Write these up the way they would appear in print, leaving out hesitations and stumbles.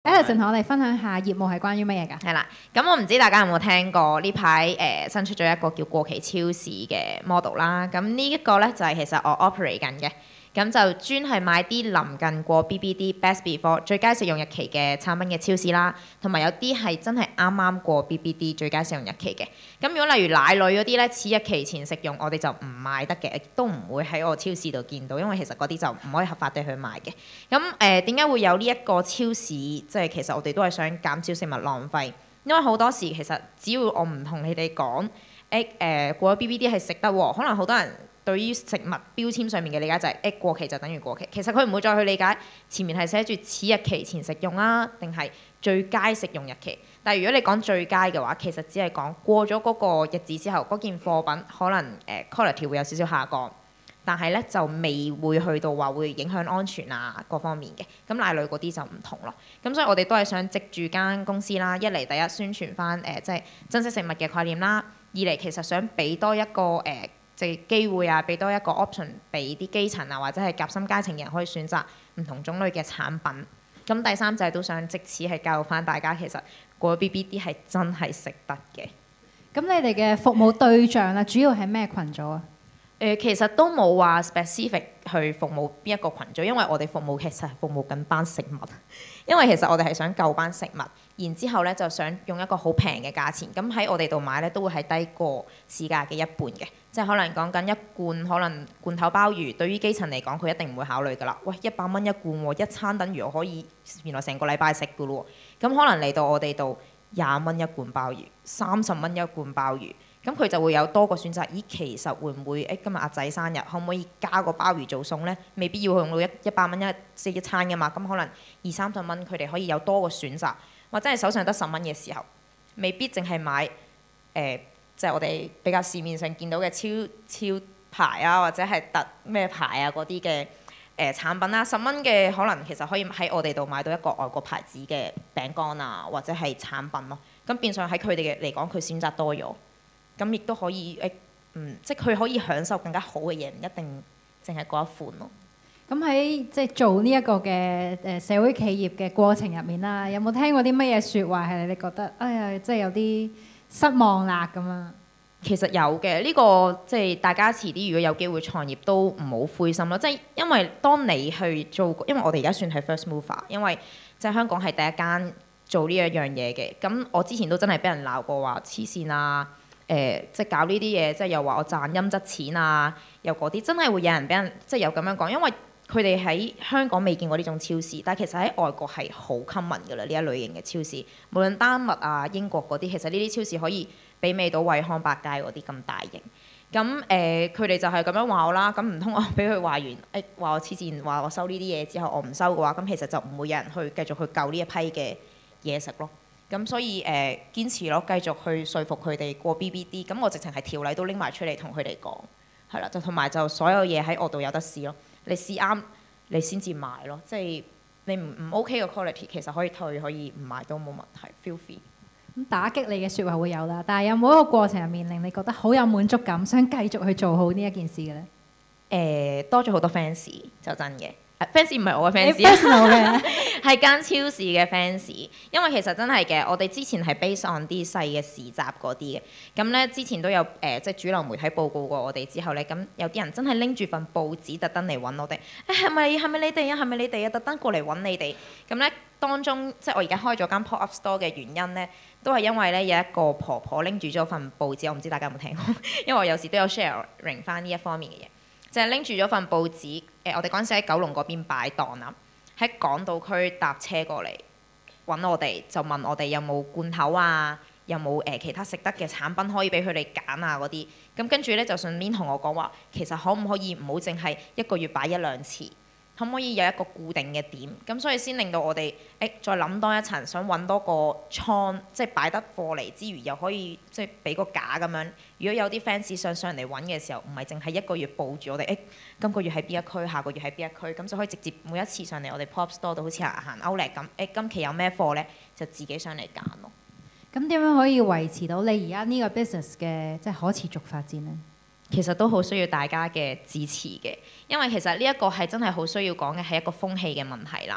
Alison 同我哋分享下業務係關於乜嘢㗎？ 係啦，咁我唔知大家有冇聽過呢排新出咗一個叫過期超市嘅 model 啦。咁呢一個咧就係其實我 operate 緊嘅，咁就專係買啲臨近過 BBD Best Before 最佳食用日期嘅產品嘅超市啦，同埋有啲係真係啱啱過 BBD 最佳食用日期嘅。咁如果例如奶類嗰啲咧，此日期前食用，我哋就唔賣得嘅，亦都唔會喺我超市度見到，因為其實嗰啲就唔可以合法地去賣嘅。咁點解會有呢一個超市？即係其實我哋都係想減少食物浪費，因為好多時其實只要我唔同你哋講，過咗 BBD 係食得喎，可能好多人對於食物標籤上面嘅理解就係過期就等於過期，其實佢唔會再去理解前面係寫住此日期前食用啊，定係最佳食用日期。但係如果你講最佳嘅話，其實只係講過咗嗰個日子之後，嗰件貨品可能quality 會有少少下降，但係咧就未會去到話會影響安全啊各方面嘅。咁奶類嗰啲就唔同咯。咁所以我哋都係想藉住間公司啦，一嚟第一宣傳翻即係珍惜食物嘅概念啦，二嚟其實想俾多一個即係機會啊，俾多一個 option 俾啲基層啊或者係夾心階層嘅人可以選擇唔同種類嘅產品。咁第三就係都想藉此係教育翻大家，其實過 BBD 係真係食得嘅。 咁你哋嘅服務對象啦，主要係咩群組啊？ 其實都冇話 specific 去服務邊一個群組，因為我哋服務其實係服務緊班食物，因為其實我哋係想救班食物，然之後咧就想用一個好平嘅價錢，咁喺我哋度買咧都會係低過市價嘅一半嘅，即係可能講緊一罐可能罐頭鮑魚，對於基層嚟講佢一定唔會考慮㗎啦。喂，100蚊一罐喎，一餐等於我可以原來成個禮拜食㗎咯喎，咁可能嚟到我哋度20蚊一罐鮑魚，30蚊一罐鮑魚。咁佢就會有多個選擇。咦，其實會唔會今日阿仔生日，可唔可以加個鮑魚做餸呢？未必要用到100蚊一餐㗎嘛。咁可能20-30蚊，佢哋可以有多個選擇。或者係手上得10蚊嘅時候，未必淨係買即係我哋比較市面上見到嘅超牌啊，或者係特咩牌啊嗰啲嘅產品啦。10蚊嘅可能其實可以喺我哋度買到一個外國牌子嘅餅乾啊，或者係產品咯。咁變相喺佢哋嘅嚟講，佢選擇多咗。咁亦都可以即係佢可以享受更加好嘅嘢，唔一定淨係嗰一款咯。 咁喺即係做呢一個嘅社會企業嘅過程入面啦，有冇聽過啲乜嘢説話係你覺得哎呀，即係有啲失望啦咁啊？ 其實有嘅，呢個即係大家遲啲如果有機會創業都唔好灰心咯。即係因為當你去做，因為我哋而家算係 first mover，因為即係香港係第一間做呢一樣嘢嘅。咁我之前都真係俾人鬧過話黐線啊！即係搞呢啲嘢，即係又話我賺陰質錢啊，又嗰啲真係會有人俾人即係有咁樣講，因為佢哋喺香港未見過呢種超市，但係其實喺外國係好 common 㗎啦，呢一類型嘅超市，無論丹麥啊、英國嗰啲，其實呢啲超市可以媲美到惠康百佳嗰啲咁大型。咁佢哋就係咁樣話我啦，咁唔通我俾佢話完，話我黐線，話我收呢啲嘢之後我唔收嘅話，咁其實就唔會有人去繼續去救呢一批嘅嘢食咯。咁所以堅持咯，繼續去說服佢哋過 BBD。咁我直情係條例都拎埋出嚟同佢哋講，係啦，就同埋就所有嘢喺我度有得試咯。你試啱，你先至買咯。即係你唔 OK 嘅 quality，其實可以退，可以唔買都冇問題。Feel free。 咁打擊你嘅説話會有啦，但係有冇一個過程入面令你覺得好有滿足感，想繼續去做好呢一件事嘅呢？ 多咗好多 fans 就真嘅。fans 唔係我嘅 fans，係間超市嘅 fans。因為其實真係嘅，我哋之前係 base on 啲細嘅市集嗰啲嘅。咁咧之前都有即係主流媒體報告過我哋之後咧，咁有啲人真係拎住份報紙特登嚟揾我哋。係咪你哋啊？係咪你哋啊？特登過嚟揾你哋。咁咧當中即係我而家開咗間 pop up store 嘅原因咧，都係因為咧有一個婆婆拎住咗份報紙，我唔知大家有冇聽過，因為我有時都有 sharing 翻呢一方面嘅嘢。就係拎住咗份報紙，我哋嗰陣時喺九龍嗰邊擺檔啦，喺港島區搭車過嚟揾我哋，就問我哋有冇罐頭啊，有冇其他食得嘅產品可以俾佢哋揀啊嗰啲。咁跟住咧就順便同我講話，其實可唔可以唔好淨係一個月擺1-2次，可唔可以有一個固定嘅點？咁所以先令到我哋再諗多一層，想揾多個倉，即係擺得貨嚟之餘，又可以即係俾個架咁樣。如果有啲 fans 想上嚟揾嘅時候，唔係淨係一個月報住我哋，今個月喺邊一區，下個月喺邊一區，咁就可以直接每一次上嚟我哋 pop store 度，好似行 Outlet 咁，今期有咩貨呢？就自己上嚟揀咯。 咁點樣可以維持到你而家呢個 business 嘅即係可持續發展呢？ 其實都好需要大家嘅支持嘅，因為其實呢一個係真係好需要講嘅係一個風氣嘅問題啦。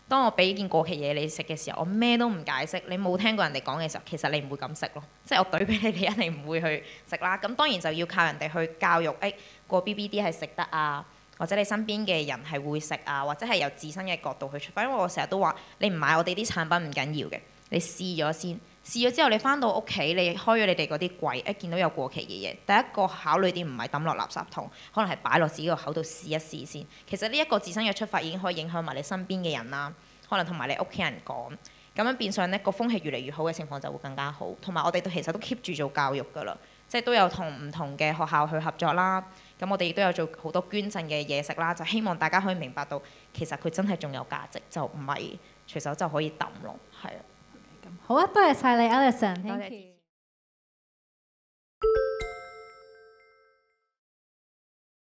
當我俾件過期嘢你食嘅時候，我咩都唔解釋，你冇聽過人哋講嘅時候，其實你唔會咁食咯。即係我懟俾你，你一定唔會去食啦。咁當然就要靠人哋去教育，個 BBD 係食得啊，或者你身邊嘅人係會食啊，或者係由自身嘅角度去出發。因為我成日都話，你唔買我哋啲產品唔緊要嘅，你試咗先。試咗之後，你翻到屋企，你開咗你哋嗰啲櫃，見到有過期嘅嘢，第一個考慮點唔係抌落垃圾桶，可能係擺落自己個口度試一試先。其實呢一個自身嘅出發已經可以影響埋你身邊嘅人啦，可能同埋你屋企人講，咁樣變相呢個風氣越嚟越好嘅情況就會更加好。同埋我哋其實都 keep 住做教育㗎啦，即係都有同唔同嘅學校去合作啦。咁我哋亦都有做好多捐贈嘅嘢食啦，就希望大家可以明白到其實佢真係仲有價值，就唔係隨手就可以抌咯，係啊。 好啊，多謝晒你 Alison，thank you。